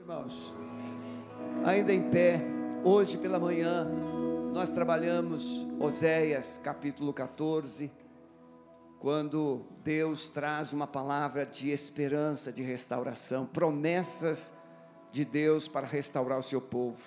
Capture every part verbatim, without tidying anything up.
irmãos? Ainda em pé, hoje pela manhã, nós trabalhamos Oséias capítulo quatorze, quando Deus traz uma palavra de esperança, de restauração, promessas de Deus para restaurar o seu povo.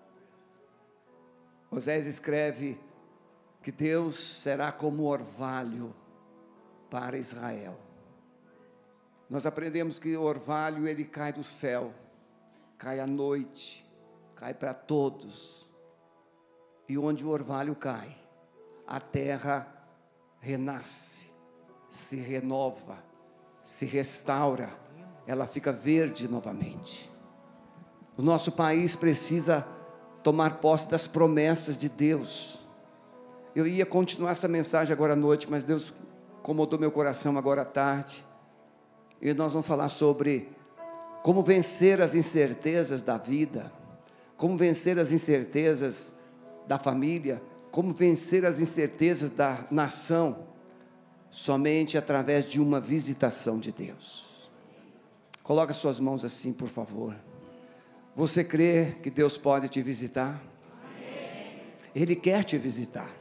Oséias escreve que Deus será como orvalho para Israel. Nós aprendemos que o orvalho, ele cai do céu, cai à noite, cai para todos, e onde o orvalho cai, a terra renasce, se renova, se restaura, ela fica verde novamente. O nosso país precisa tomar posse das promessas de Deus. Eu ia continuar essa mensagem agora à noite, mas Deus incomodou meu coração agora à tarde, e nós vamos falar sobre como vencer as incertezas da vida, como vencer as incertezas da família, como vencer as incertezas da nação, somente através de uma visitação de Deus. Coloque suas mãos assim, por favor. Você crê que Deus pode te visitar? Ele quer te visitar.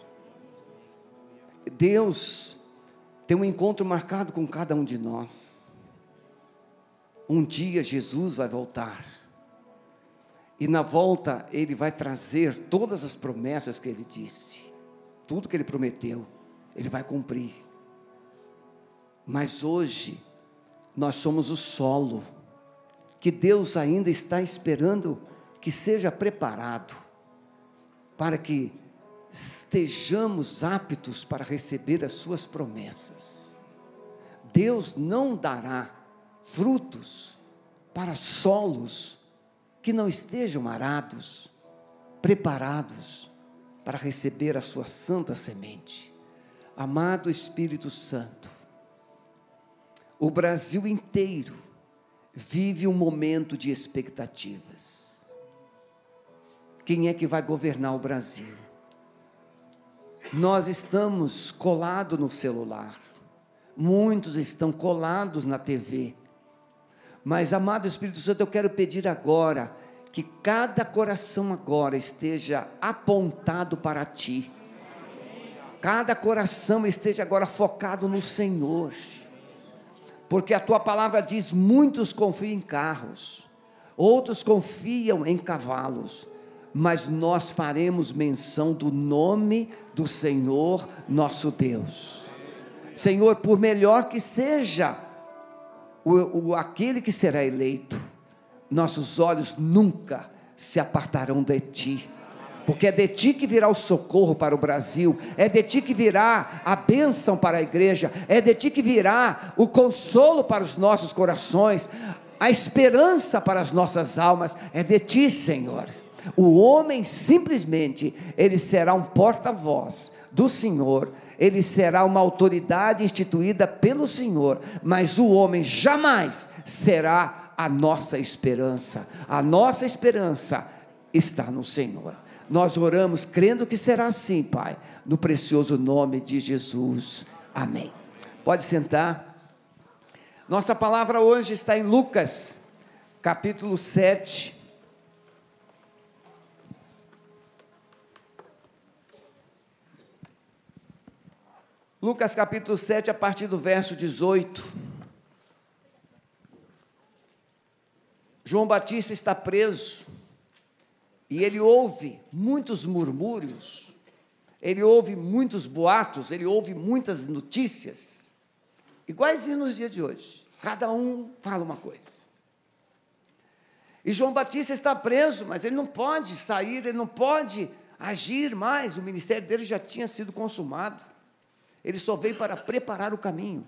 Deus tem um encontro marcado com cada um de nós. Um dia Jesus vai voltar, e na volta Ele vai trazer todas as promessas que Ele disse, tudo que Ele prometeu, Ele vai cumprir. Mas hoje, nós somos o solo, que Deus ainda está esperando que seja preparado, para que estejamos aptos para receber as suas promessas. Deus não dará frutos para solos que não estejam arados, preparados para receber a sua santa semente. Amado Espírito Santo, o Brasil inteiro vive um momento de expectativas. Quem é que vai governar o Brasil? Nós estamos colados no celular, muitos estão colados na T V, mas, amado Espírito Santo, eu quero pedir agora, que cada coração agora esteja apontado para Ti, cada coração esteja agora focado no Senhor, porque a Tua palavra diz, muitos confiam em carros, outros confiam em cavalos, mas nós faremos menção do nome do Senhor nosso Deus. Senhor, por melhor que seja o, o, aquele que será eleito, nossos olhos nunca se apartarão de Ti, porque é de Ti que virá o socorro para o Brasil, é de Ti que virá a bênção para a igreja, é de Ti que virá o consolo para os nossos corações, a esperança para as nossas almas, é de Ti, Senhor. O homem simplesmente, ele será um porta-voz do Senhor, ele será uma autoridade instituída pelo Senhor, mas o homem jamais será a nossa esperança. A nossa esperança está no Senhor. Nós oramos crendo que será assim, Pai, no precioso nome de Jesus, amém. Pode sentar. Nossa palavra hoje está em Lucas capítulo sete, Lucas capítulo sete, a partir do verso dezoito. João Batista está preso, e ele ouve muitos murmúrios, ele ouve muitos boatos, ele ouve muitas notícias, iguais nos dias de hoje, cada um fala uma coisa, e João Batista está preso, mas ele não pode sair, ele não pode agir mais, o ministério dele já tinha sido consumado, ele só veio para preparar o caminho,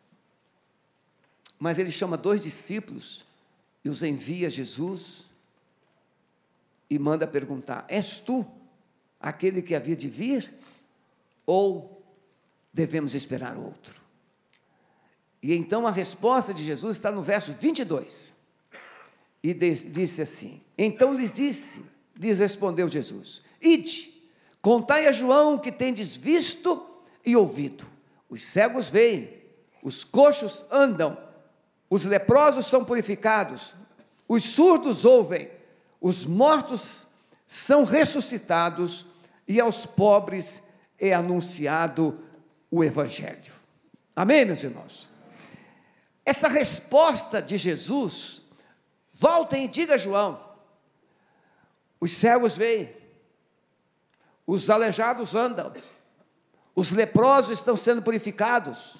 mas ele chama dois discípulos, e os envia a Jesus, e manda perguntar, és tu aquele que havia de vir, ou devemos esperar outro? E então a resposta de Jesus está no verso vinte e dois, e disse assim, então lhes disse, lhes respondeu Jesus, ide, contai a João o que tendes visto e ouvido, os cegos veem, os coxos andam, os leprosos são purificados, os surdos ouvem, os mortos são ressuscitados e aos pobres é anunciado o Evangelho. Amém, meus irmãos? Essa resposta de Jesus, voltem e diga a João, os cegos veem, os aleijados andam, os leprosos estão sendo purificados,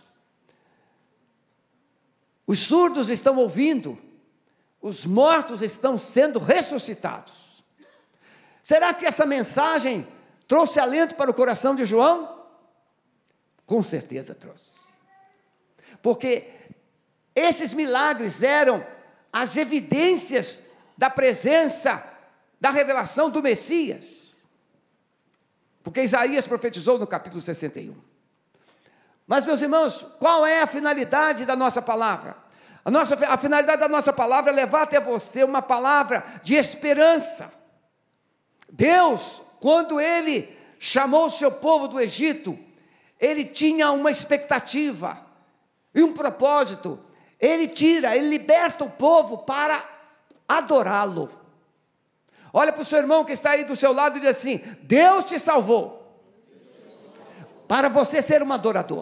os surdos estão ouvindo, os mortos estão sendo ressuscitados. Será que essa mensagem trouxe alento para o coração de João? Com certeza trouxe. Porque esses milagres eram as evidências da presença, da revelação do Messias. Porque Isaías profetizou no capítulo sessenta e um. Mas, meus irmãos, qual é a finalidade da nossa palavra? A, nossa, a finalidade da nossa palavra é levar até você uma palavra de esperança. Deus, quando Ele chamou o seu povo do Egito, Ele tinha uma expectativa e um propósito. Ele tira, Ele liberta o povo para adorá-lo. Olha para o seu irmão que está aí do seu lado e diz assim: Deus te salvou para você ser um adorador.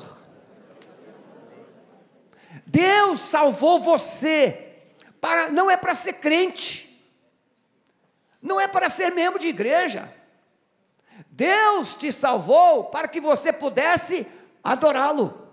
Deus salvou você, para, não é para ser crente, não é para ser membro de igreja. Deus te salvou para que você pudesse adorá-lo,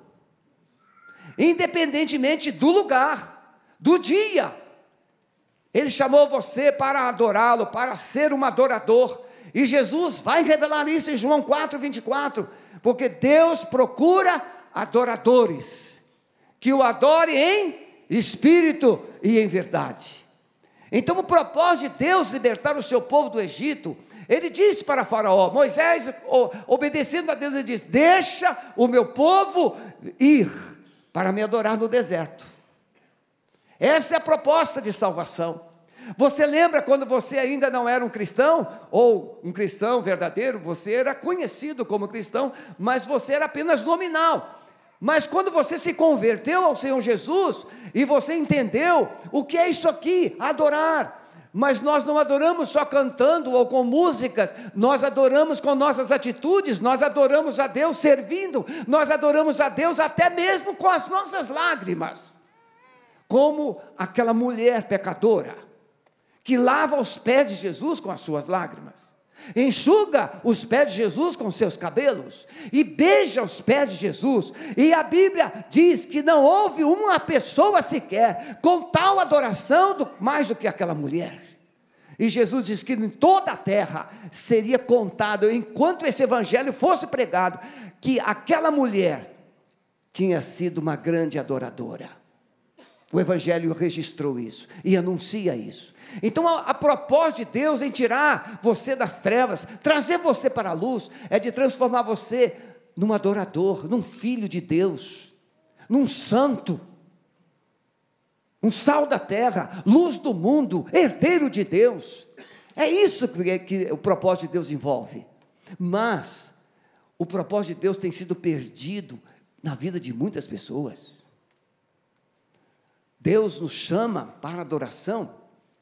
independentemente do lugar, do dia. Ele chamou você para adorá-lo, para ser um adorador. E Jesus vai revelar isso em João quatro, vinte e quatro. Porque Deus procura adoradores que o adore em espírito e em verdade. Então o propósito de Deus libertar o seu povo do Egito, Ele disse para Faraó, Moisés, obedecendo a Deus, Ele diz: deixa o meu povo ir para me adorar no deserto. Essa é a proposta de salvação. Você lembra quando você ainda não era um cristão, ou um cristão verdadeiro, você era conhecido como cristão, mas você era apenas nominal. Mas quando você se converteu ao Senhor Jesus, e você entendeu o que é isso aqui, adorar. Mas nós não adoramos só cantando ou com músicas, nós adoramos com nossas atitudes, nós adoramos a Deus servindo, nós adoramos a Deus até mesmo com as nossas lágrimas. Como aquela mulher pecadora, que lava os pés de Jesus com as suas lágrimas, enxuga os pés de Jesus com seus cabelos, e beija os pés de Jesus, e a Bíblia diz que não houve uma pessoa sequer com tal adoração do, mais do que aquela mulher. E Jesus diz que em toda a terra seria contado, enquanto esse evangelho fosse pregado, que aquela mulher tinha sido uma grande adoradora. O evangelho registrou isso e anuncia isso. Então a, a propósito de Deus em tirar você das trevas, trazer você para a luz, é de transformar você num adorador, num filho de Deus, num santo, um sal da terra, luz do mundo, herdeiro de Deus. É isso que, que o propósito de Deus envolve. Mas o propósito de Deus tem sido perdido na vida de muitas pessoas. Deus nos chama para adoração,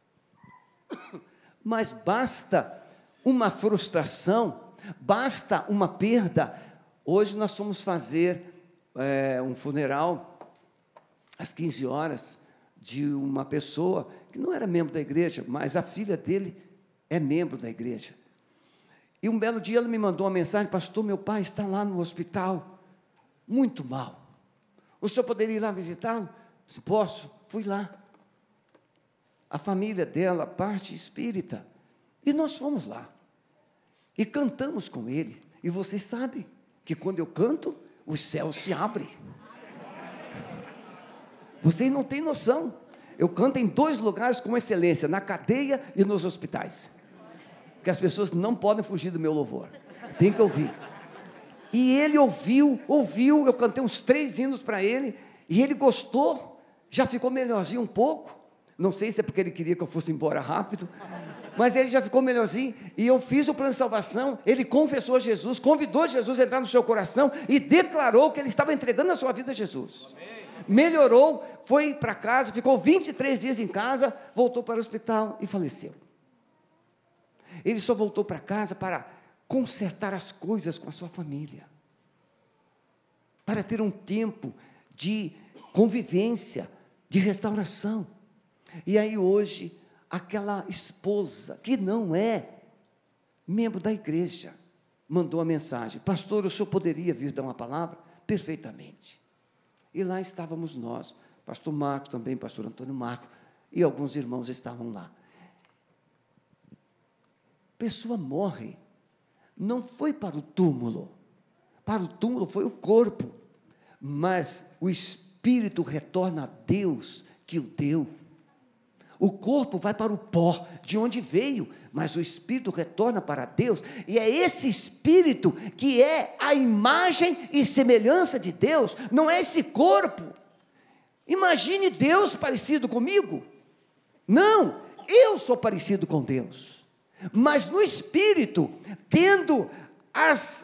mas basta uma frustração, basta uma perda. Hoje nós fomos fazer é, um funeral às quinze horas de uma pessoa que não era membro da igreja, mas a filha dele é membro da igreja. E um belo dia ela me mandou uma mensagem: pastor, meu pai está lá no hospital, muito mal, o senhor poderia ir lá visitá-lo? Se posso, fui lá. A família dela, parte espírita, e nós fomos lá, e cantamos com ele, e vocês sabem, que quando eu canto, os céus se abrem, vocês não têm noção, eu canto em dois lugares com excelência, na cadeia e nos hospitais, que as pessoas não podem fugir do meu louvor, tem que ouvir, e ele ouviu, ouviu, eu cantei uns três hinos para ele, e ele gostou, já ficou melhorzinho um pouco. Não sei se é porque ele queria que eu fosse embora rápido, mas ele já ficou melhorzinho, e eu fiz o plano de salvação, ele confessou a Jesus, convidou Jesus a entrar no seu coração, e declarou que ele estava entregando a sua vida a Jesus. Amém. melhorou, foi para casa, ficou vinte e três dias em casa, voltou para o hospital e faleceu. Ele só voltou para casa para consertar as coisas com a sua família, para ter um tempo de convivência, de restauração. E aí hoje, aquela esposa, que não é membro da igreja, mandou a mensagem: pastor, o senhor poderia vir dar uma palavra? Perfeitamente. E lá estávamos nós, pastor Marcos também, pastor Antônio Marcos, e alguns irmãos estavam lá. Pessoa morre, não foi para o túmulo, para o túmulo foi o corpo, mas o espírito retorna a Deus que o deu. O corpo vai para o pó, de onde veio, mas o espírito retorna para Deus, e é esse espírito que é a imagem e semelhança de Deus, não é esse corpo. Imagine Deus parecido comigo. Não, eu sou parecido com Deus. Mas no espírito, tendo as,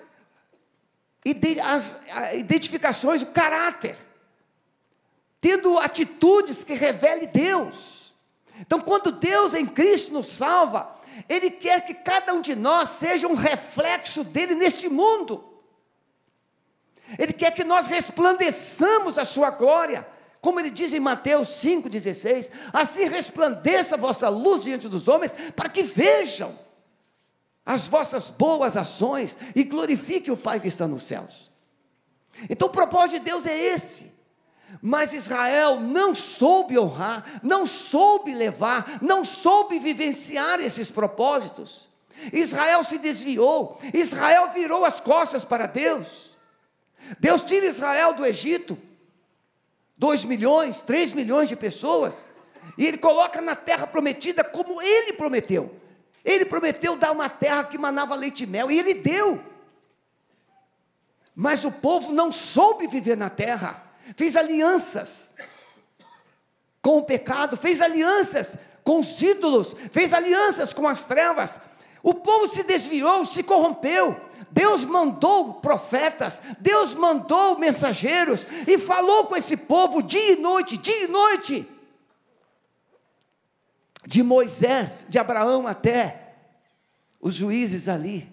as identificações, o caráter, tendo atitudes que revele Deus. Então, quando Deus em Cristo nos salva, Ele quer que cada um de nós seja um reflexo dEle neste mundo. Ele quer que nós resplandeçamos a sua glória, como Ele diz em Mateus cinco, dezesseis, assim resplandeça a vossa luz diante dos homens, para que vejam as vossas boas ações e glorifiquem o Pai que está nos céus. Então o propósito de Deus é esse. Mas Israel não soube honrar, não soube levar, não soube vivenciar esses propósitos. Israel se desviou, Israel virou as costas para Deus. Deus tira Israel do Egito, dois milhões, três milhões de pessoas, e Ele coloca na terra prometida como Ele prometeu. Ele prometeu dar uma terra que manava leite e mel, e Ele deu. Mas o povo não soube viver na terra, fez alianças com o pecado, fez alianças com os ídolos, fez alianças com as trevas. O povo se desviou, se corrompeu. Deus mandou profetas, Deus mandou mensageiros, e falou com esse povo dia e noite, dia e noite, de Moisés, de Abraão até os juízes ali,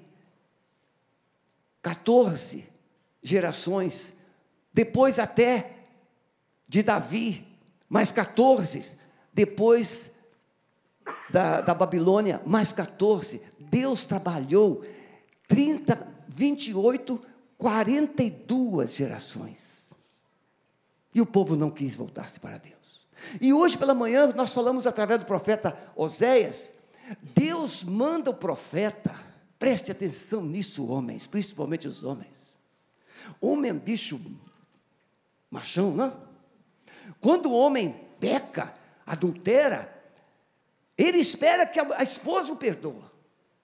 quatorze gerações, depois até de Davi, mais quatorze, depois da, da Babilônia, mais quatorze, Deus trabalhou trinta, vinte e oito, quarenta e duas gerações, e o povo não quis voltar-se para Deus. E hoje pela manhã nós falamos através do profeta Oséias. Deus manda o profeta, preste atenção nisso, homens, principalmente os homens. Homem é bicho machão, não? Quando o homem peca, adultera, ele espera que a, a esposa o perdoa.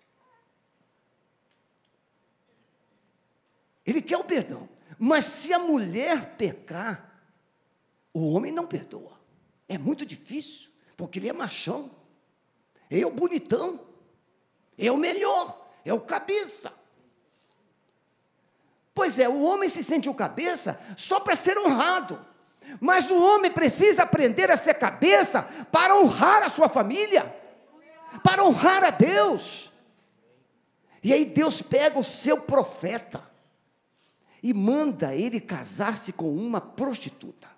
Ele quer o perdão. Mas se a mulher pecar, o homem não perdoa. É muito difícil, porque ele é machão. Ele é o bonitão. É o melhor. É o cabeça. Pois é, o homem se sente o cabeça só para ser honrado. Mas o homem precisa aprender a ser cabeça para honrar a sua família, para honrar a Deus. E aí Deus pega o seu profeta e manda ele casar-se com uma prostituta.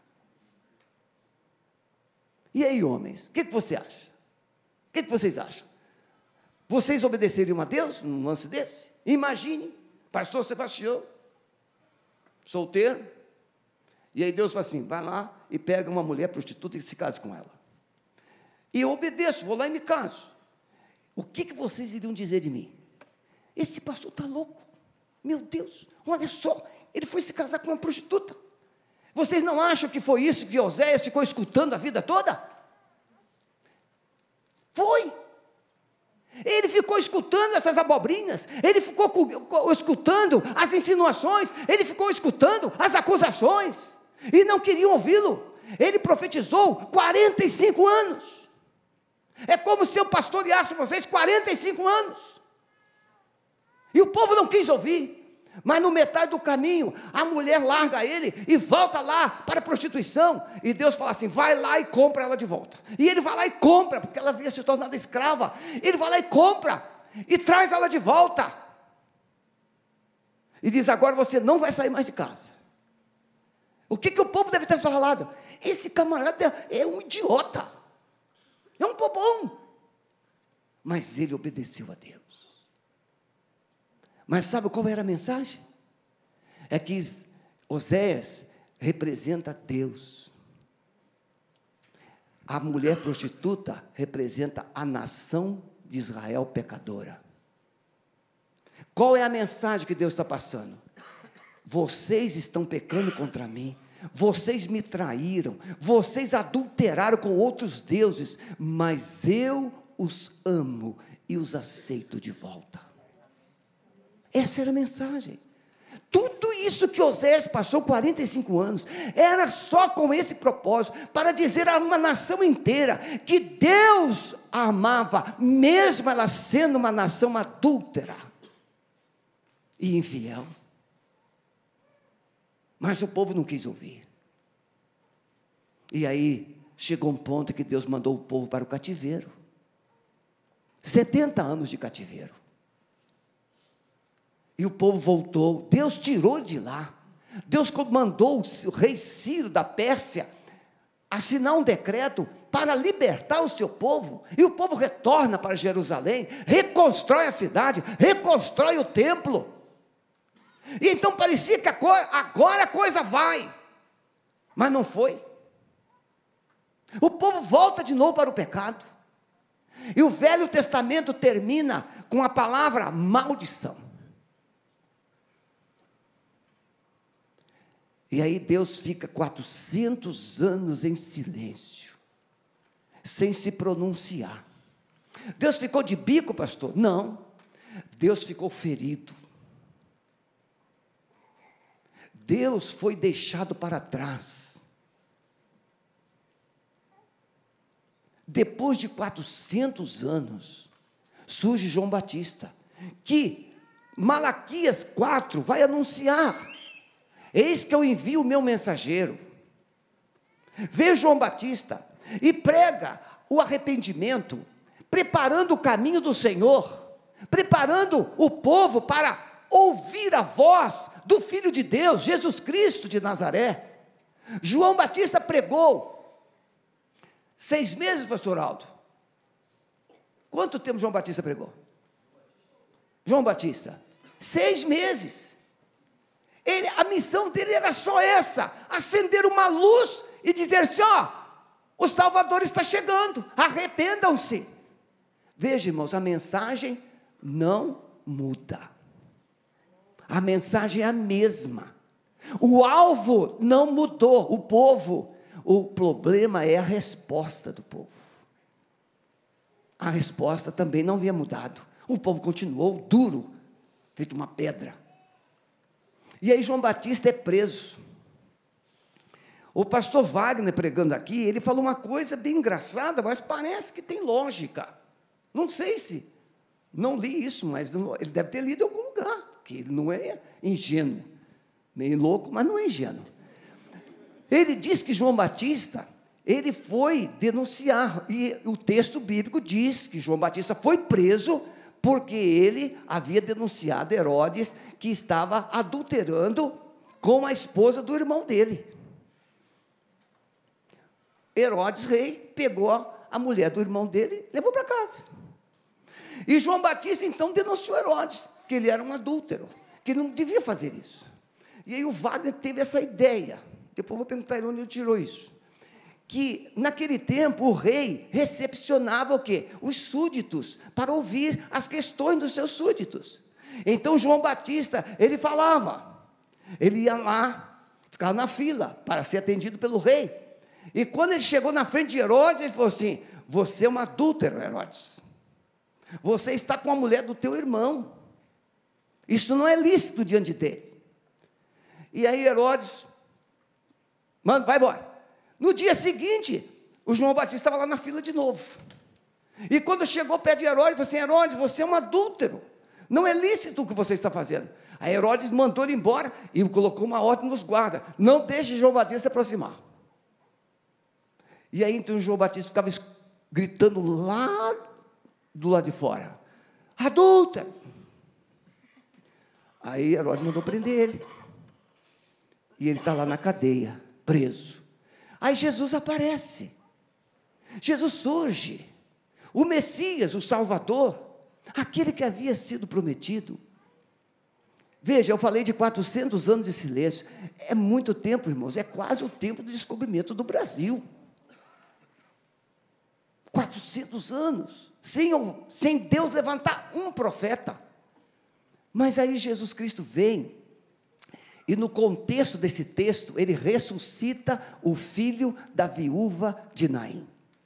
E aí, homens, o que, que você acha? O que, que vocês acham? Vocês obedeceriam a Deus num lance desse? Imagine, pastor Sebastião, solteiro, e aí Deus fala assim, vai lá e pega uma mulher prostituta e se case com ela. E eu obedeço, vou lá e me caso. O que, que vocês iriam dizer de mim? Esse pastor está louco. Meu Deus, olha só, ele foi se casar com uma prostituta. Vocês não acham que foi isso que Oséias ficou escutando a vida toda? Foi. Ele ficou escutando essas abobrinhas, ele ficou escutando as insinuações, ele ficou escutando as acusações, e não queriam ouvi-lo. Ele profetizou quarenta e cinco anos. É como se eu pastoreasse vocês quarenta e cinco anos. E o povo não quis ouvir. Mas no metade do caminho, a mulher larga ele e volta lá para a prostituição. E Deus fala assim, vai lá e compra ela de volta. E ele vai lá e compra, porque ela havia se tornado escrava. Ele vai lá e compra, e traz ela de volta. E diz, agora você não vai sair mais de casa. O que, que o povo deve ter falado? Esse camarada é um idiota. É um bobão. Mas ele obedeceu a Deus. Mas sabe qual era a mensagem? É que Oséias representa Deus. A mulher prostituta representa a nação de Israel pecadora. Qual é a mensagem que Deus está passando? Vocês estão pecando contra mim. Vocês me traíram. Vocês adulteraram com outros deuses. Mas eu os amo e os aceito de volta. Essa era a mensagem. Tudo isso que Oséias passou quarenta e cinco anos, era só com esse propósito, para dizer a uma nação inteira, que Deus a amava, mesmo ela sendo uma nação adúltera, e infiel. Mas o povo não quis ouvir. E aí, chegou um ponto que Deus mandou o povo para o cativeiro. setenta anos de cativeiro. E o povo voltou, Deus tirou de lá, Deus mandou o rei Ciro da Pérsia assinar um decreto para libertar o seu povo, e o povo retorna para Jerusalém, reconstrói a cidade, reconstrói o templo, e então parecia que a co- agora a coisa vai, mas não foi. O povo volta de novo para o pecado, e o Velho Testamento termina com a palavra maldição. E aí Deus fica quatrocentos anos em silêncio, sem se pronunciar. Deus ficou de bico, pastor? Não, Deus ficou ferido. Deus foi deixado para trás. Depois de quatrocentos anos, surge João Batista, que Malaquias quatro vai anunciar. Eis que eu envio o meu mensageiro. Veio João Batista e prega o arrependimento, preparando o caminho do Senhor, preparando o povo para ouvir a voz do Filho de Deus, Jesus Cristo de Nazaré. João Batista pregou seis meses, pastor Aldo. Quanto tempo João Batista pregou? João Batista, seis meses. Ele, a missão dele era só essa, acender uma luz e dizer assim, ó, o Salvador está chegando, arrependam-se. Veja, irmãos, a mensagem não muda, a mensagem é a mesma, o alvo não mudou, o povo, o problema é a resposta do povo. A resposta também não havia mudado, o povo continuou duro, feito uma pedra. E aí João Batista é preso. O pastor Wagner pregando aqui, ele falou uma coisa bem engraçada, mas parece que tem lógica. Não sei se, não li isso, mas não, ele deve ter lido em algum lugar, que ele não é ingênuo, meio louco, mas não é ingênuo. Ele diz que João Batista, ele foi denunciar, e o texto bíblico diz que João Batista foi preso, porque ele havia denunciado Herodes, que estava adulterando com a esposa do irmão dele. Herodes, rei, pegou a mulher do irmão dele e levou para casa. E João Batista, então, denunciou Herodes, que ele era um adúltero, que ele não devia fazer isso. E aí o Wagner teve essa ideia, depois vou perguntar ele onde ele tirou isso, que naquele tempo o rei recepcionava o quê? Os súditos, para ouvir as questões dos seus súditos. Então João Batista, ele falava, ele ia lá, ficava na fila, para ser atendido pelo rei, e quando ele chegou na frente de Herodes, ele falou assim, você é um adúltero, Herodes, você está com a mulher do teu irmão, isso não é lícito diante dele. E aí Herodes, manda, vai embora. No dia seguinte, o João Batista estava lá na fila de novo. E quando chegou perto de Herodes, ele falou assim, Herodes, você é um adúltero. Não é lícito o que você está fazendo. Aí Herodes mandou ele embora e colocou uma ordem nos guardas: não deixe João Batista se aproximar. E aí então João Batista ficava gritando lá do lado de fora: adúltero! Aí Herodes mandou prender ele. E ele está lá na cadeia, preso. Aí Jesus aparece. Jesus surge. O Messias, o Salvador, aquele que havia sido prometido. Veja, eu falei de quatrocentos anos de silêncio. É muito tempo, irmãos. É quase o tempo do descobrimento do Brasil. quatrocentos anos. Sem, sem Deus levantar um profeta. Mas aí Jesus Cristo vem. E no contexto desse texto, ele ressuscita o filho da viúva de Naim.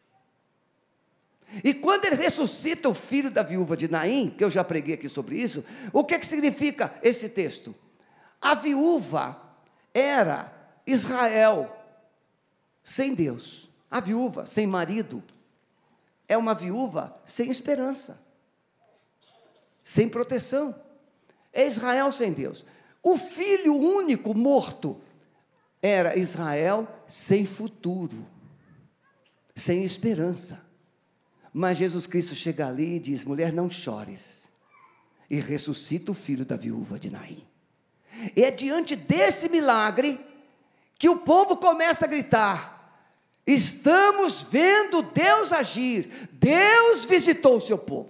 E quando ele ressuscita o filho da viúva de Naim, que eu já preguei aqui sobre isso, o que, que significa esse texto? A viúva era Israel sem Deus. A viúva sem marido é uma viúva sem esperança, sem proteção. É Israel sem Deus. O filho único morto era Israel sem futuro, sem esperança. Mas Jesus Cristo chega ali e diz: mulher, não chores. E ressuscita o filho da viúva de Naim. E é diante desse milagre que o povo começa a gritar: estamos vendo Deus agir. Deus visitou o seu povo.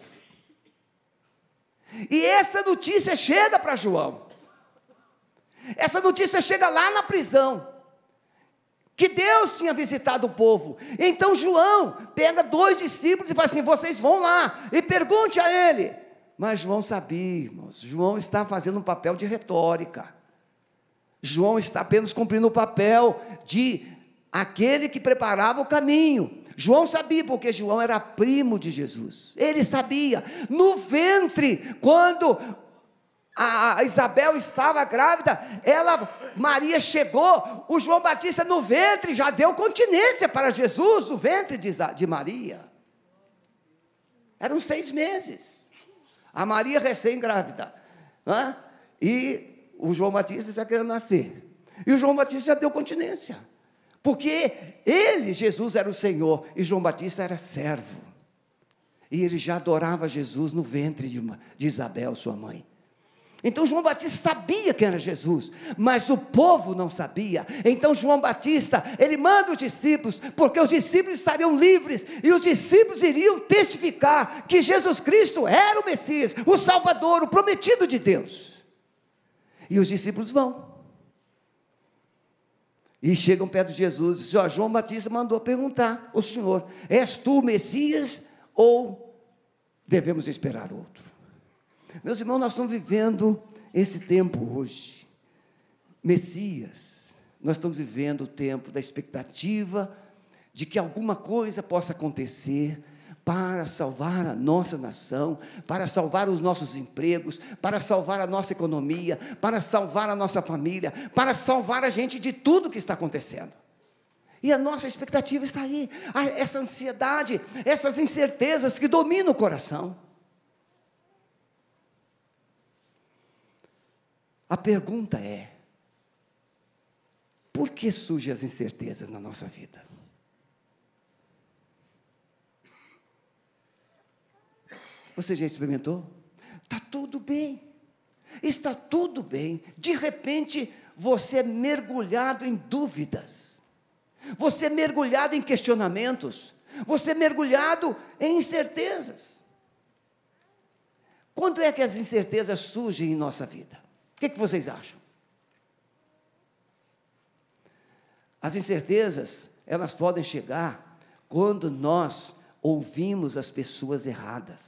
E essa notícia chega para João. Essa notícia chega lá na prisão, que Deus tinha visitado o povo. Então João pega dois discípulos e fala assim: vocês vão lá e pergunte a ele. Mas João sabia, irmãos, João está fazendo um papel de retórica. João está apenas cumprindo o papel de aquele que preparava o caminho. João sabia, porque João era primo de Jesus. Ele sabia, no ventre, quando a Isabel estava grávida, ela, Maria chegou, o João Batista no ventre já deu continência para Jesus, no ventre de, de Maria. Eram seis meses. A Maria recém-grávida, né? E o João Batista já queria nascer. E o João Batista já deu continência, porque ele, Jesus, era o Senhor, e João Batista era servo. E ele já adorava Jesus no ventre de, de Isabel, sua mãe. Então João Batista sabia quem era Jesus, mas o povo não sabia. Então João Batista, ele manda os discípulos, porque os discípulos estariam livres, e os discípulos iriam testificar que Jesus Cristo era o Messias, o Salvador, o prometido de Deus. E os discípulos vão. E chegam perto de Jesus e dizem: ó, João Batista mandou perguntar ao Senhor: és tu o Messias ou devemos esperar outro? Meus irmãos, nós estamos vivendo esse tempo hoje. Messias, nós estamos vivendo o tempo da expectativa de que alguma coisa possa acontecer para salvar a nossa nação, para salvar os nossos empregos, para salvar a nossa economia, para salvar a nossa família, para salvar a gente de tudo que está acontecendo. E a nossa expectativa está aí, essa ansiedade, essas incertezas que dominam o coração. A pergunta é: por que surgem as incertezas na nossa vida? Você já experimentou? Está tudo bem, está tudo bem. De repente, você é mergulhado em dúvidas, você é mergulhado em questionamentos, você é mergulhado em incertezas. Quando é que as incertezas surgem em nossa vida? O que, que vocês acham? As incertezas, elas podem chegar quando nós ouvimos as pessoas erradas.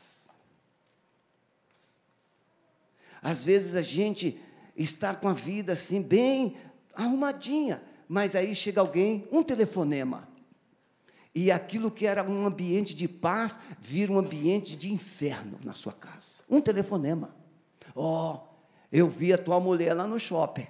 Às vezes a gente está com a vida assim bem arrumadinha, mas aí chega alguém, um telefonema, e aquilo que era um ambiente de paz, vira um ambiente de inferno na sua casa. Um telefonema. Ó, oh, eu vi a tua mulher lá no shopping.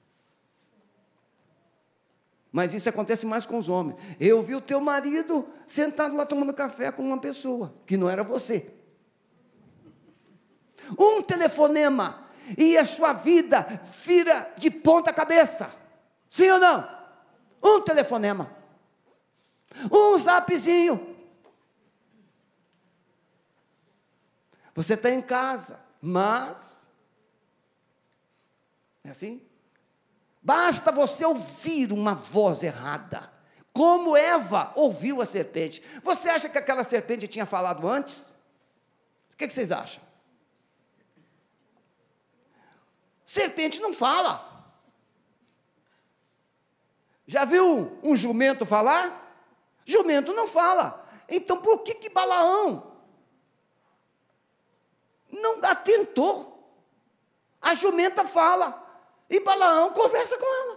Mas isso acontece mais com os homens. Eu vi o teu marido sentado lá tomando café com uma pessoa, que não era você. Um telefonema e a sua vida vira de ponta cabeça. Sim ou não? Um telefonema. Um zapzinho. Você está em casa, mas... É assim? Basta você ouvir uma voz errada, como Eva ouviu a serpente. Você acha que aquela serpente tinha falado antes? O que, que vocês acham? Serpente não fala. Já viu um jumento falar? Jumento não fala. Então por que que Balaão não atentou? A jumenta fala. E Balaão conversa com ela.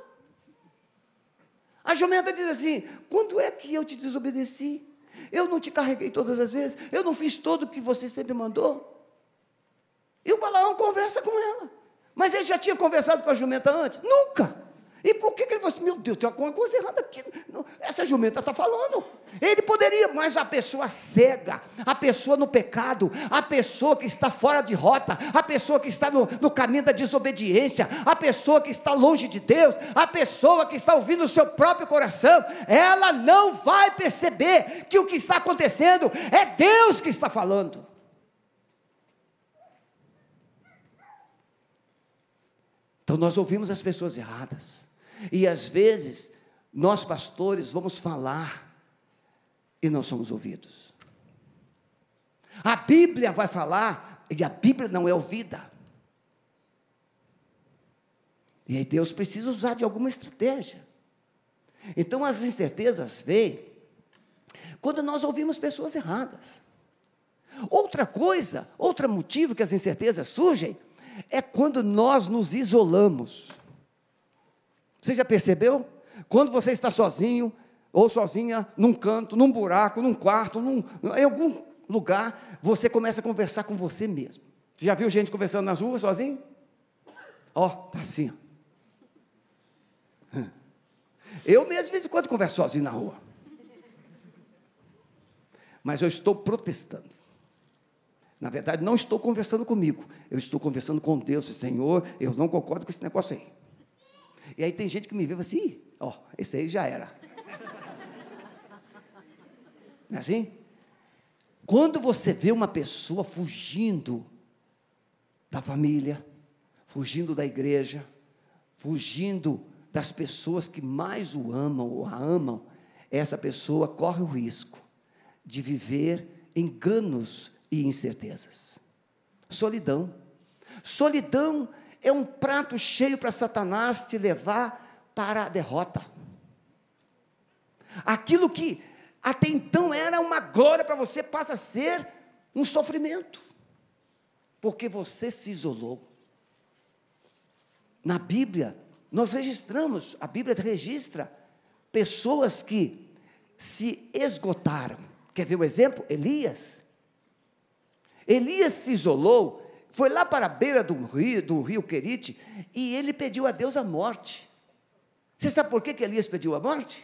A jumenta diz assim: quando é que eu te desobedeci? Eu não te carreguei todas as vezes? Eu não fiz tudo o que você sempre mandou? E o Balaão conversa com ela. Mas ele já tinha conversado com a jumenta antes? Nunca. E por que, que ele falou assim: meu Deus, tem alguma coisa errada aqui? Essa jumenta está falando. Ele poderia, mas a pessoa cega, a pessoa no pecado, a pessoa que está fora de rota, a pessoa que está no, no caminho da desobediência, a pessoa que está longe de Deus, a pessoa que está ouvindo o seu próprio coração, ela não vai perceber que o que está acontecendo é Deus que está falando. Então nós ouvimos as pessoas erradas. E às vezes, nós pastores vamos falar e não somos ouvidos. A Bíblia vai falar e a Bíblia não é ouvida. E aí Deus precisa usar de alguma estratégia. Então as incertezas vêm quando nós ouvimos pessoas erradas. Outra coisa, outro motivo que as incertezas surgem, é quando nós nos isolamos. Você já percebeu? Quando você está sozinho, ou sozinha, num canto, num buraco, num quarto, num, em algum lugar, você começa a conversar com você mesmo. Você já viu gente conversando nas ruas sozinho? Ó, oh, tá assim. Ó. Eu mesmo, de vez em quando, converso sozinho na rua. Mas eu estou protestando. Na verdade, não estou conversando comigo. Eu estou conversando com Deus. Senhor, eu não concordo com esse negócio aí. E aí tem gente que me vê assim: ó, oh, esse aí já era. Não é assim? Quando você vê uma pessoa fugindo da família, fugindo da igreja, fugindo das pessoas que mais o amam ou a amam, essa pessoa corre o risco de viver enganos e incertezas. Solidão. Solidão é um prato cheio para Satanás te levar para a derrota. Aquilo que até então era uma glória para você, passa a ser um sofrimento, porque você se isolou. Na Bíblia, nós registramos, a Bíblia registra pessoas que se esgotaram. Quer ver um exemplo? Elias. Elias se isolou, foi lá para a beira do rio, do rio Querite, e ele pediu a Deus a morte. Você sabe por que que Elias pediu a morte?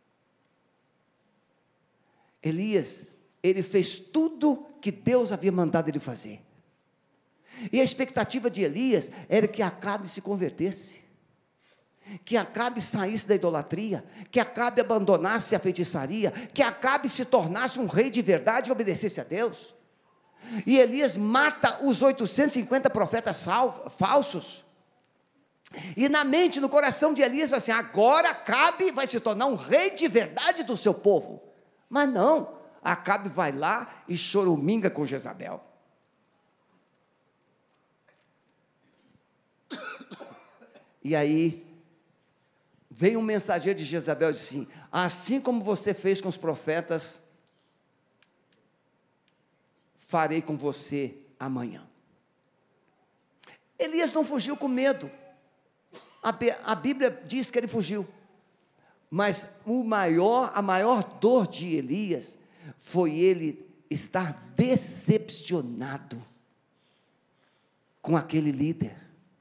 Elias, ele fez tudo que Deus havia mandado ele fazer. E a expectativa de Elias era que Acabe se convertesse, que Acabe saísse da idolatria, que Acabe abandonasse a feitiçaria, que Acabe se tornasse um rei de verdade e obedecesse a Deus. E Elias mata os oitocentos e cinquenta profetas falsos. E na mente, no coração de Elias, vai assim: agora Acabe vai se tornar um rei de verdade do seu povo. Mas não, Acabe vai lá e choraminga com Jezabel. E aí, vem um mensageiro de Jezabel e diz assim: assim como você fez com os profetas, farei com você amanhã. Elias não fugiu com medo. A, a Bíblia diz que ele fugiu. Mas o maior, a maior dor de Elias foi ele estar decepcionado com aquele líder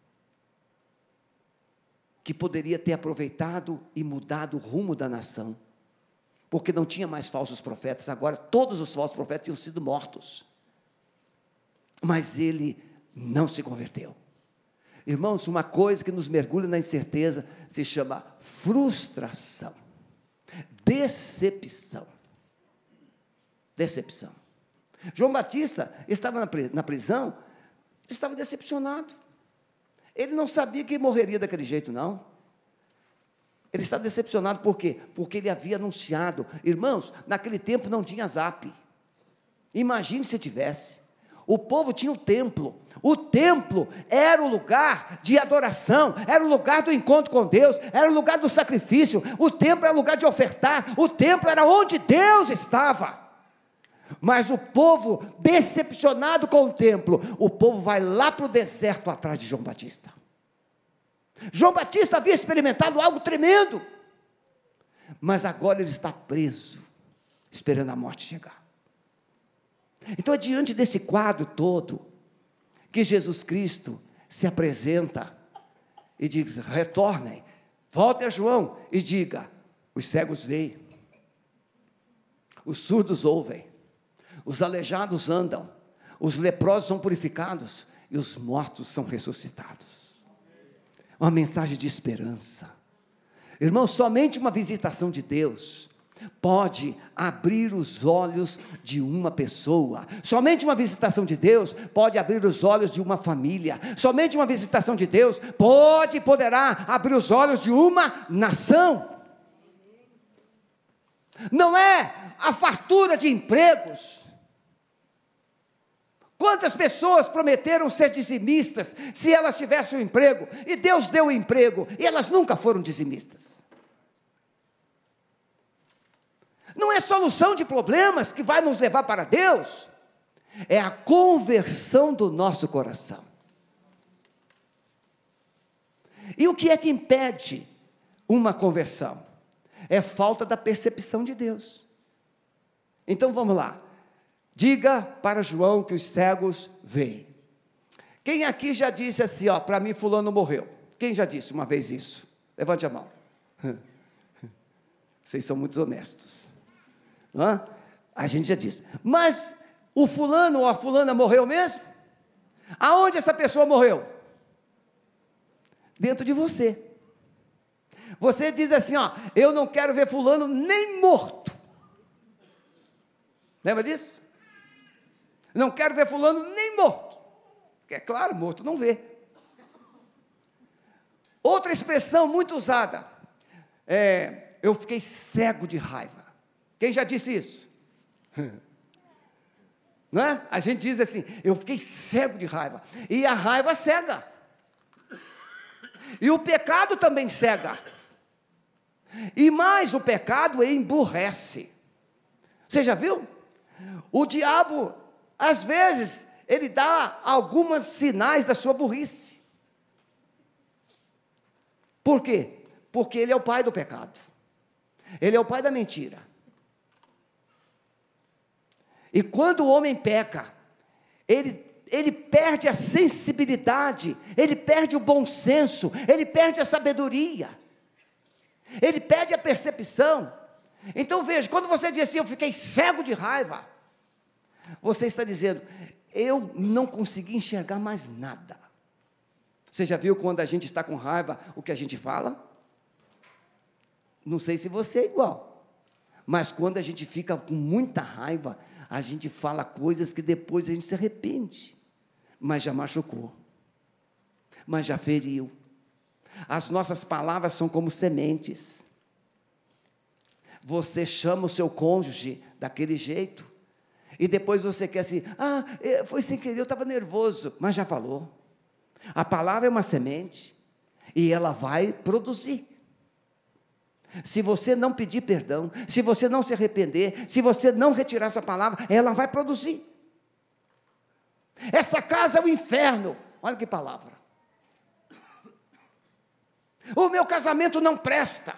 que poderia ter aproveitado e mudado o rumo da nação, porque não tinha mais falsos profetas. Agora todos os falsos profetas tinham sido mortos. Mas ele não se converteu. Irmãos, uma coisa que nos mergulha na incerteza se chama frustração, decepção. Decepção. João Batista estava na prisão, estava decepcionado. Ele não sabia que morreria daquele jeito, não. Ele estava decepcionado, por quê? Porque ele havia anunciado. Irmãos, naquele tempo não tinha zap. Imagine se tivesse. O povo tinha o templo. O templo era o lugar de adoração, era o lugar do encontro com Deus, era o lugar do sacrifício. O templo era o lugar de ofertar. O templo era onde Deus estava. Mas o povo, decepcionado com o templo, o povo vai lá para o deserto atrás de João Batista. João Batista havia experimentado algo tremendo, mas agora ele está preso, esperando a morte chegar. Então é diante desse quadro todo, que Jesus Cristo se apresenta, e diz, retornem, voltem a João, e diga, os cegos veem, os surdos ouvem, os aleijados andam, os leprosos são purificados, e os mortos são ressuscitados. Uma mensagem de esperança. Irmão, somente uma visitação de Deus pode abrir os olhos de uma pessoa. Somente uma visitação de Deus pode abrir os olhos de uma família. Somente uma visitação de Deus pode e poderá abrir os olhos de uma nação. Não é a fartura de empregos. Quantas pessoas prometeram ser dizimistas se elas tivessem um emprego, e Deus deu o emprego, e elas nunca foram dizimistas. Não é solução de problemas que vai nos levar para Deus, é a conversão do nosso coração. E o que é que impede uma conversão? É falta da percepção de Deus. Então vamos lá. Diga para João que os cegos veem. Quem aqui já disse assim, ó, para mim fulano morreu? Quem já disse uma vez isso? Levante a mão. Vocês são muito honestos. Hã? A gente já disse. Mas o fulano ou a fulana morreu mesmo? Aonde essa pessoa morreu? Dentro de você. Você diz assim, ó, eu não quero ver fulano nem morto. Lembra disso? Não quero ver fulano nem morto. Porque é claro, morto não vê. Outra expressão muito usada. É, eu fiquei cego de raiva. Quem já disse isso? Não é? A gente diz assim, eu fiquei cego de raiva. E a raiva cega. E o pecado também cega. E mais, o pecado emburrece. Você já viu? O diabo, às vezes, ele dá alguns sinais da sua burrice. Por quê? Porque ele é o pai do pecado. Ele é o pai da mentira. E quando o homem peca, ele, ele perde a sensibilidade, ele perde o bom senso, ele perde a sabedoria, ele perde a percepção. Então veja, quando você diz assim, eu fiquei cego de raiva, você está dizendo, eu não consegui enxergar mais nada. Você já viu quando a gente está com raiva, o que a gente fala? Não sei se você é igual, mas quando a gente fica com muita raiva, a gente fala coisas que depois a gente se arrepende, mas já machucou, mas já feriu. As nossas palavras são como sementes. Você chama o seu cônjuge daquele jeito, e depois você quer assim, ah, foi sem querer, eu estava nervoso, mas já falou. A palavra é uma semente, e ela vai produzir. Se você não pedir perdão, se você não se arrepender, se você não retirar essa palavra, ela vai produzir. Essa casa é o inferno. Olha que palavra. O meu casamento não presta.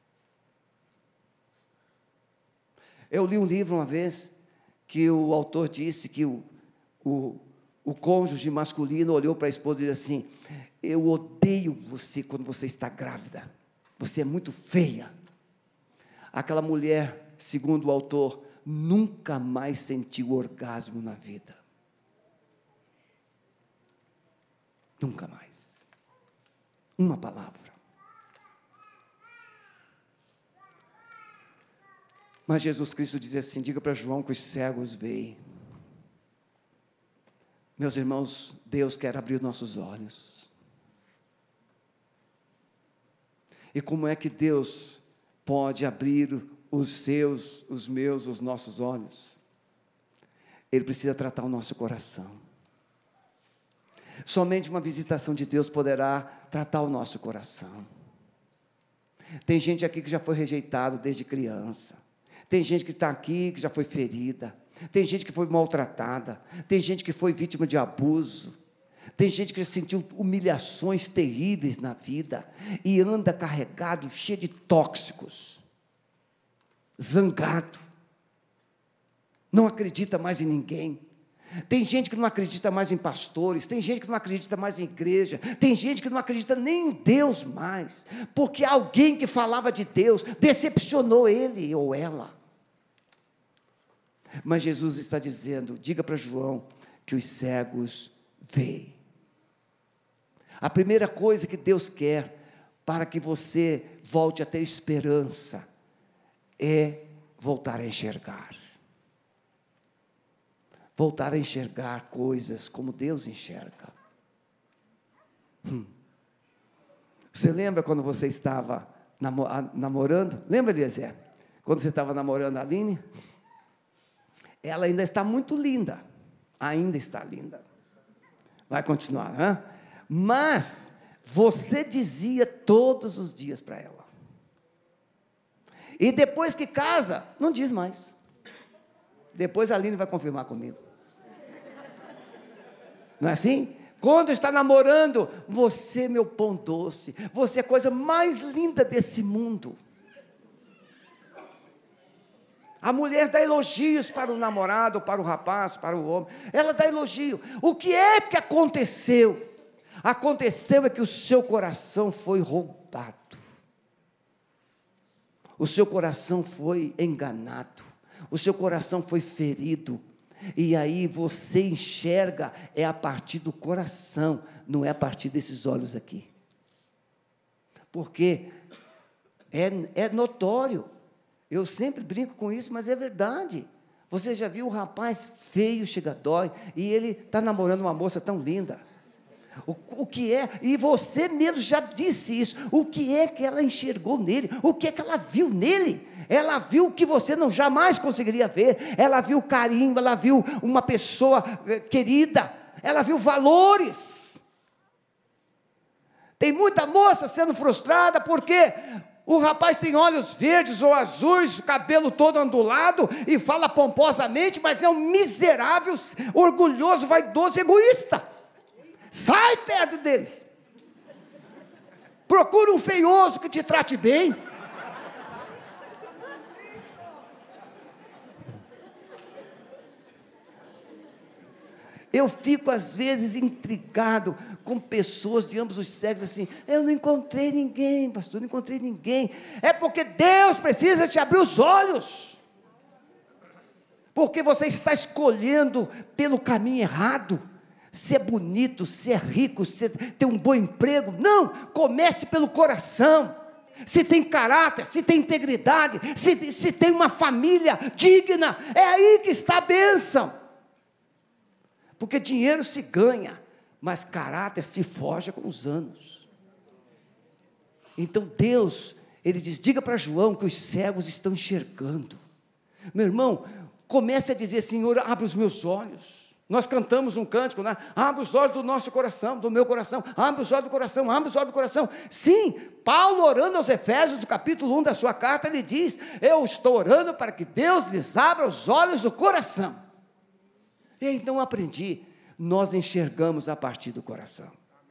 Eu li um livro uma vez, que o autor disse que o, o, o cônjuge masculino olhou para a esposa e disse assim, eu odeio você quando você está grávida. Você é muito feia. Aquela mulher, segundo o autor, nunca mais sentiu orgasmo na vida. Nunca mais. Uma palavra. Mas Jesus Cristo diz assim, diga para João que os cegos veem. Meus irmãos, Deus quer abrir nossos olhos. E como é que Deus pode abrir os seus, os meus, os nossos olhos? Ele precisa tratar o nosso coração. Somente uma visitação de Deus poderá tratar o nosso coração. Tem gente aqui que já foi rejeitado desde criança. Tem gente que está aqui que já foi ferida. Tem gente que foi maltratada. Tem gente que foi vítima de abuso. Tem gente que sentiu humilhações terríveis na vida e anda carregado, cheio de tóxicos, zangado, não acredita mais em ninguém. Tem gente que não acredita mais em pastores, tem gente que não acredita mais em igreja, tem gente que não acredita nem em Deus mais, porque alguém que falava de Deus decepcionou ele ou ela. Mas Jesus está dizendo, diga para João que os cegos veem. A primeira coisa que Deus quer para que você volte a ter esperança é voltar a enxergar. Voltar a enxergar coisas como Deus enxerga. Hum. Você lembra quando você estava namo- namorando? Lembra, Eliezer? Quando você estava namorando a Aline? Ela ainda está muito linda. Ainda está linda. Vai continuar, né? Mas você dizia todos os dias para ela. E depois que casa, não diz mais. Depois a Aline vai confirmar comigo. Não é assim? Quando está namorando, você, meu pão doce, você é a coisa mais linda desse mundo. A mulher dá elogios para o namorado, para o rapaz, para o homem. Ela dá elogio. O que é que aconteceu? Aconteceu é que o seu coração foi roubado. O seu coração foi enganado. O seu coração foi ferido. E aí você enxerga, é a partir do coração, não é a partir desses olhos aqui. Porque é, é notório. Eu sempre brinco com isso, mas é verdade. Você já viu um rapaz feio, chega dói, e ele está namorando uma moça tão linda. O, o que é, e você mesmo já disse isso, o que é que ela enxergou nele, o que é que ela viu nele? Ela viu o que você não jamais conseguiria ver, ela viu carinho, ela viu uma pessoa querida, ela viu valores. Tem muita moça sendo frustrada, porque o rapaz tem olhos verdes ou azuis, o cabelo todo ondulado, e fala pomposamente, mas é um miserável, orgulhoso, vaidoso, egoísta. Sai perto dele. Procura um feioso que te trate bem. Eu fico às vezes intrigado com pessoas de ambos os sexos assim, eu não encontrei ninguém, pastor, não encontrei ninguém. É porque Deus precisa te abrir os olhos. Porque você está escolhendo pelo caminho errado. Ser bonito, ser rico, ser, ter um bom emprego. Não, comece pelo coração. Se tem caráter, se tem integridade, se, se tem uma família digna, é aí que está a bênção. Porque dinheiro se ganha, mas caráter se forja com os anos. Então Deus, Ele diz, diga para João que os cegos estão enxergando. Meu irmão, comece a dizer, Senhor, abre os meus olhos. Nós cantamos um cântico, né? Abre os olhos do nosso coração, do meu coração, abre os olhos do coração, abre os olhos do coração. Sim, Paulo orando aos Efésios, do capítulo um da sua carta, ele diz, eu estou orando para que Deus lhes abra os olhos do coração. E então aprendi, nós enxergamos a partir do coração.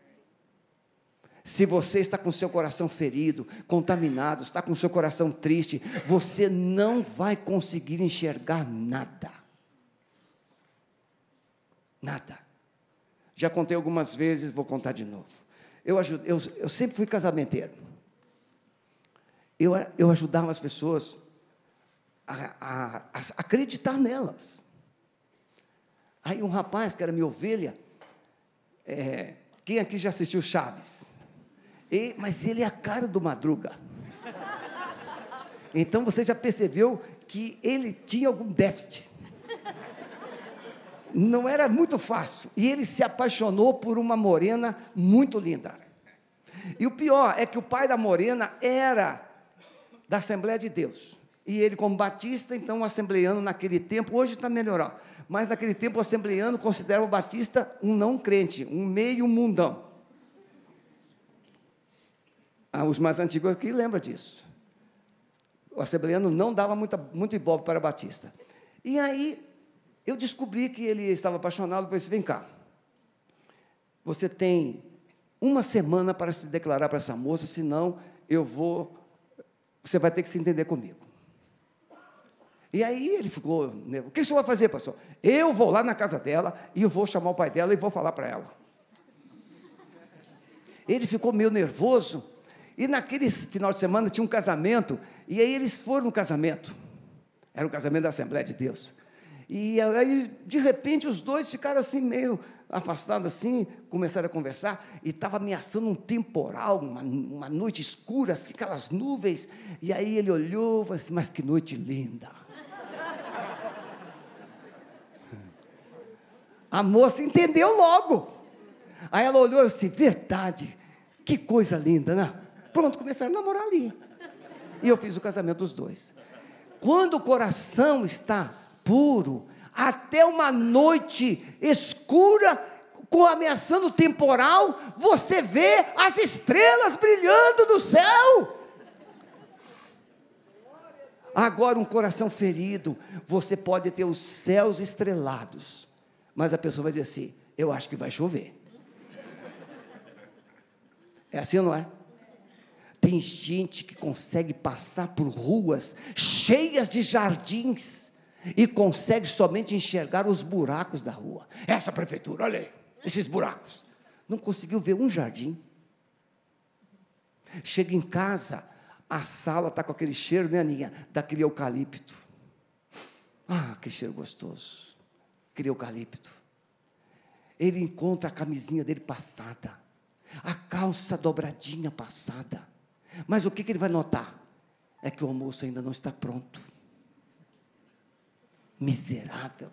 Se você está com o seu coração ferido, contaminado, está com o seu coração triste, você não vai conseguir enxergar nada. Nada. Já contei algumas vezes, vou contar de novo. Eu, ajudo, eu, eu sempre fui casamenteiro. Eu, eu ajudava as pessoas a, a, a acreditar nelas. Aí um rapaz, que era minha ovelha, é, Quem aqui já assistiu Chaves? E, mas ele é a cara do Madruga. Então você já percebeu que ele tinha algum déficit. Não era muito fácil. E ele se apaixonou por uma morena muito linda. E o pior é que o pai da morena era da Assembleia de Deus. E ele, como batista, então o assembleiano naquele tempo, hoje está melhorado, mas naquele tempo o assembleiano considerava o batista um não crente, um meio mundão. Ah, os mais antigos aqui lembram disso. O assembleiano não dava muita, muito ibope para batista. E aí, eu descobri que ele estava apaixonado por esse, vem cá, você tem uma semana para se declarar para essa moça, senão eu vou, você vai ter que se entender comigo. E aí ele ficou, né, o que o senhor vai fazer, pastor? Eu vou lá na casa dela, e eu vou chamar o pai dela, e vou falar para ela. Ele ficou meio nervoso, e naquele final de semana tinha um casamento, e aí eles foram no casamento, era um casamento da Assembleia de Deus, e aí de repente os dois ficaram assim meio afastados assim, começaram a conversar, e estava ameaçando um temporal, uma, uma noite escura, assim, aquelas nuvens, e aí ele olhou e falou assim, mas que noite linda. A moça entendeu logo, aí ela olhou e disse, verdade, que coisa linda, né? Pronto, começaram a namorar ali, e eu fiz o casamento dos dois. Quando o coração está puro, até uma noite escura, com ameaçando temporal, você vê as estrelas brilhando no céu. Agora, um coração ferido, você pode ter os céus estrelados, mas a pessoa vai dizer assim, eu acho que vai chover. É assim ou não é? Tem gente que consegue passar por ruas cheias de jardins e consegue somente enxergar os buracos da rua. Essa prefeitura, olha aí, esses buracos. Não conseguiu ver um jardim. Chega em casa, a sala está com aquele cheiro, né, Aninha? Daquele eucalipto. Ah, que cheiro gostoso. Aquele eucalipto. Ele encontra a camisinha dele passada, a calça dobradinha passada. Mas o que, que ele vai notar? É que o almoço ainda não está pronto. Miserável.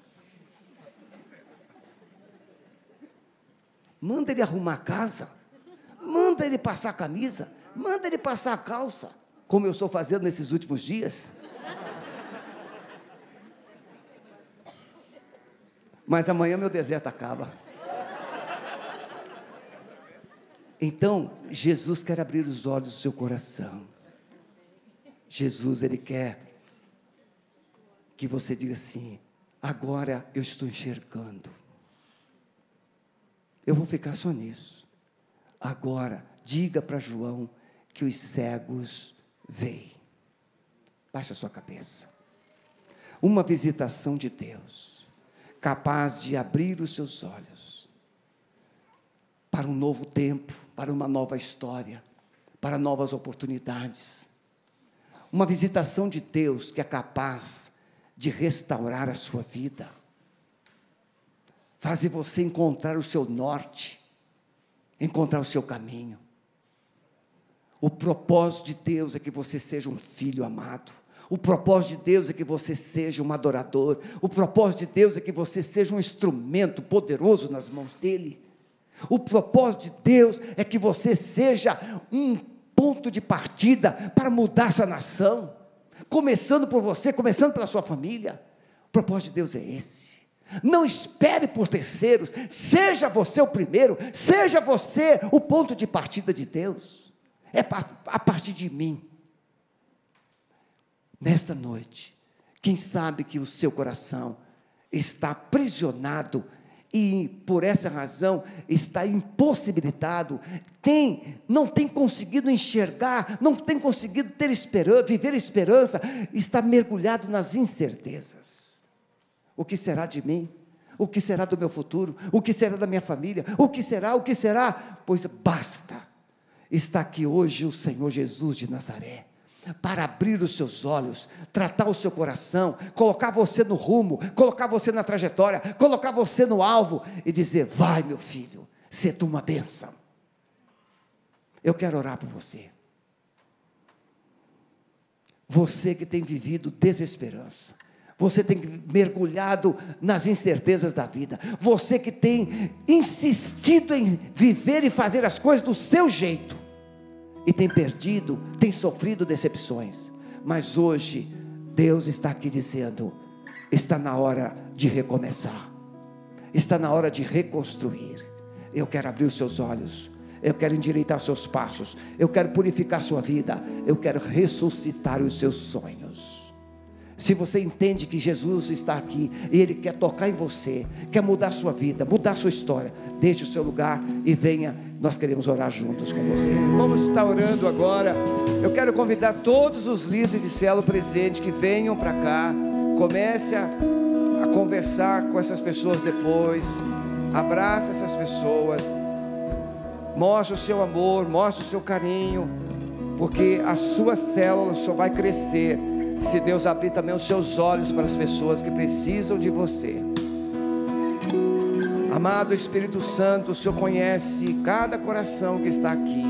Manda ele arrumar a casa, manda ele passar a camisa, manda ele passar a calça, como eu estou fazendo nesses últimos dias. Mas amanhã meu deserto acaba. Então, Jesus quer abrir os olhos do seu coração. Jesus, Ele quer que você diga assim, agora eu estou enxergando. Eu vou ficar só nisso. Agora, diga para João que os cegos veem. Baixa a sua cabeça. Uma visitação de Deus, capaz de abrir os seus olhos para um novo tempo, para uma nova história, para novas oportunidades. Uma visitação de Deus que é capaz de restaurar a sua vida, fazer você encontrar o seu norte, encontrar o seu caminho. O propósito de Deus é que você seja um filho amado. O propósito de Deus é que você seja um adorador. O propósito de Deus é que você seja um instrumento poderoso nas mãos dEle. O propósito de Deus é que você seja um ponto de partida para mudar essa nação, começando por você, começando pela sua família. O propósito de Deus é esse. Não espere por terceiros, seja você o primeiro, seja você o ponto de partida de Deus. É a partir de mim. Nesta noite, quem sabe que o seu coração está aprisionado e por essa razão está impossibilitado, tem, não tem conseguido enxergar, não tem conseguido ter esperança, viver esperança, está mergulhado nas incertezas. O que será de mim? O que será do meu futuro? O que será da minha família? O que será? O que será? Pois basta, está aqui hoje o Senhor Jesus de Nazaré, para abrir os seus olhos, tratar o seu coração, colocar você no rumo, colocar você na trajetória, colocar você no alvo, e dizer, vai meu filho, ser tu uma bênção. Eu quero orar por você. Você que tem vivido desesperança. Você tem mergulhado nas incertezas da vida. Você que tem insistido em viver e fazer as coisas do seu jeito. E tem perdido, tem sofrido decepções. Mas hoje, Deus está aqui dizendo, está na hora de recomeçar. Está na hora de reconstruir. Eu quero abrir os seus olhos. Eu quero endireitar seus passos. Eu quero purificar sua vida. Eu quero ressuscitar os seus sonhos. Se você entende que Jesus está aqui e Ele quer tocar em você, quer mudar a sua vida, mudar a sua história, deixe o seu lugar e venha, nós queremos orar juntos com você. Vamos estar orando agora. Eu quero convidar todos os líderes de célula presente que venham para cá, comece a, a conversar com essas pessoas depois, abraça essas pessoas, mostre o seu amor, mostre o seu carinho, porque a sua célula só vai crescer se Deus abrir também os seus olhos para as pessoas que precisam de você. Amado Espírito Santo, o Senhor conhece cada coração que está aqui,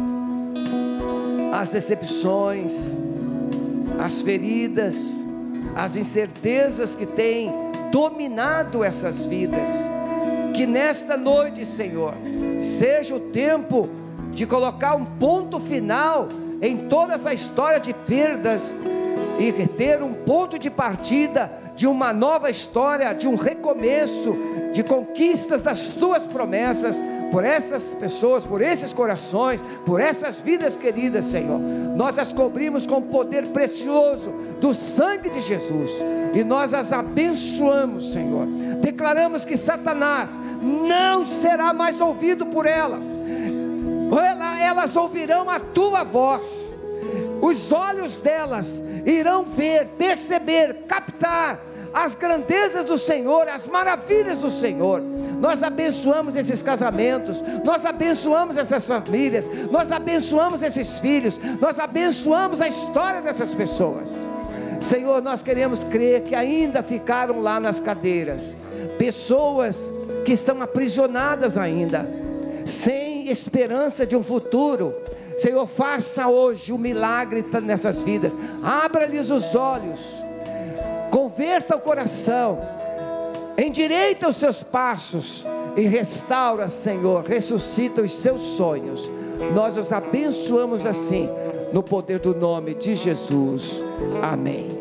as decepções, as feridas, as incertezas que têm dominado essas vidas. Que nesta noite, Senhor, seja o tempo de colocar um ponto final em toda essa história de perdas e ter um ponto de partida de uma nova história, de um recomeço, de conquistas das tuas promessas, por essas pessoas, por esses corações, por essas vidas queridas, Senhor. Nós as cobrimos com o poder precioso do sangue de Jesus, e nós as abençoamos, Senhor. Declaramos que Satanás não será mais ouvido por elas, elas ouvirão a tua voz, os olhos delas irão ver, perceber, captar as grandezas do Senhor, as maravilhas do Senhor. Nós abençoamos esses casamentos, nós abençoamos essas famílias, nós abençoamos esses filhos, nós abençoamos a história dessas pessoas. Senhor, nós queremos crer que ainda ficaram lá nas cadeiras pessoas que estão aprisionadas ainda, sem esperança de um futuro. Senhor, faça hoje um milagre nessas vidas, abra-lhes os olhos, converta o coração, endireita os seus passos e restaura, Senhor, ressuscita os seus sonhos. Nós os abençoamos assim, no poder do nome de Jesus, amém.